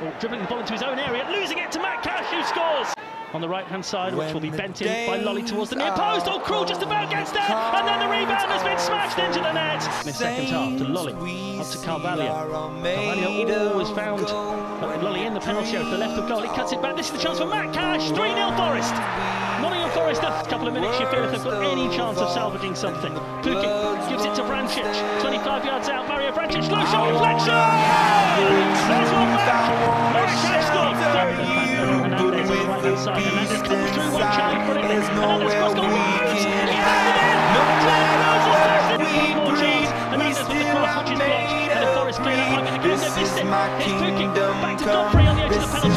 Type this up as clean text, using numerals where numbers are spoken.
dribbling the ball into his own area, losing it to Matt Cash, who scores! On the right-hand side, which will be bent in by Lolly towards the near post. Oh, Krul just about gets there, and then the rebound has been smashed into the net. In the second half, to Lolly, up to Carvalho. Carvalho always found Lolly in the penalty area to the left of goal. He cuts it back. This is the chance for Matt Cash. 3-0 Forest. Nottingham Forest, a couple of minutes, you feel if they've got any chance of salvaging something. Pukic gives it to Vrancic. 25 yards out, Mario Vrancic, low shot reflection! There's one back. Matt Cash scored. Hernandez on the right-hand side. Hernandez comes through, one challenge for it. Hernandez cross goal, Rhodes! He handed it! Rhodes has tested one more chance. Hernandez with the cross, which is blocked. And if Forest clear, that might be the game. They missed it. It's Pukic back to Godfrey on the edge of the penalty